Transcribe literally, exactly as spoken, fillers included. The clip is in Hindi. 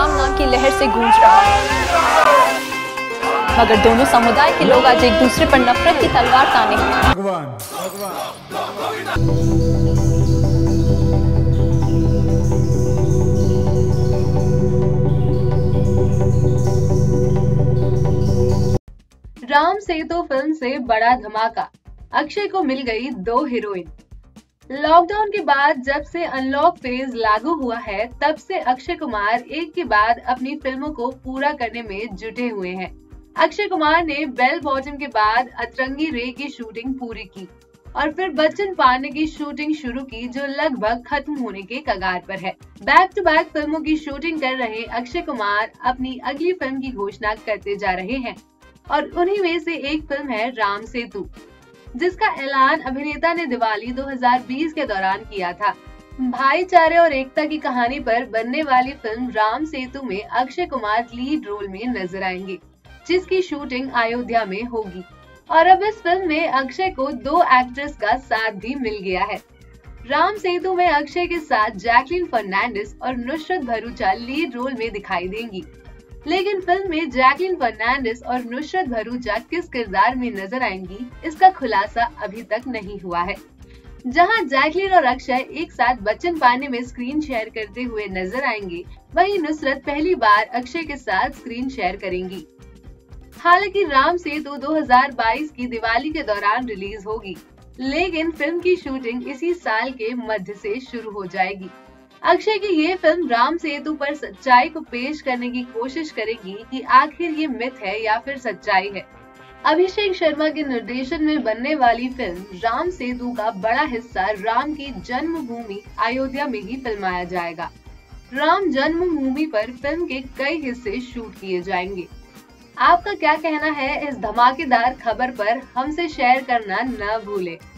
राम नाम की लहर से गूंज रहा है, मगर दोनों समुदाय के लोग आज एक दूसरे पर नफरत की तलवार ताने हैं। भगवान, भगवान। राम सेतु फिल्म से बड़ा धमाका, अक्षय को मिल गई दो हीरोइन। लॉकडाउन के बाद जब से अनलॉक फेज लागू हुआ है, तब से अक्षय कुमार एक के बाद अपनी फिल्मों को पूरा करने में जुटे हुए हैं। अक्षय कुमार ने बेल बॉटम के बाद अतरंगी रे की शूटिंग पूरी की और फिर बच्चन पांडे की शूटिंग शुरू की, जो लगभग खत्म होने के कगार पर है। बैक टू बैक फिल्मों की शूटिंग कर रहे अक्षय कुमार अपनी अगली फिल्म की घोषणा करते जा रहे हैं और उन्हीं में से एक फिल्म है राम सेतु, जिसका ऐलान अभिनेता ने दिवाली दो हज़ार बीस के दौरान किया था। भाईचारे और एकता की कहानी पर बनने वाली फिल्म राम सेतु में अक्षय कुमार लीड रोल में नजर आएंगे, जिसकी शूटिंग अयोध्या में होगी। और अब इस फिल्म में अक्षय को दो एक्ट्रेस का साथ भी मिल गया है। राम सेतु में अक्षय के साथ जैकलीन फर्नांडिस और नुसरत भरूचा लीड रोल में दिखाई देंगी, लेकिन फिल्म में जैकलीन फर्नांडिस और नुसरत भरूचा किस किरदार में नजर आएंगी, इसका खुलासा अभी तक नहीं हुआ है। जहां जैकलीन और अक्षय एक साथ बच्चन पांडे में स्क्रीन शेयर करते हुए नजर आएंगे, वहीं नुसरत पहली बार अक्षय के साथ स्क्रीन शेयर करेंगी। हालांकि राम सेतु दो हज़ार बाईस की दिवाली के दौरान रिलीज होगी, लेकिन फिल्म की शूटिंग इसी साल के मध्य से शुरू हो जाएगी। अक्षय की ये फिल्म राम सेतु पर सच्चाई को पेश करने की कोशिश करेगी कि आखिर ये मिथ है या फिर सच्चाई है। अभिषेक शर्मा के निर्देशन में बनने वाली फिल्म राम सेतु का बड़ा हिस्सा राम की जन्मभूमि अयोध्या में ही फिल्माया जाएगा। राम जन्मभूमि पर फिल्म के कई हिस्से शूट किए जाएंगे। आपका क्या कहना है इस धमाकेदार खबर पर? हमसे शेयर करना न भूलें।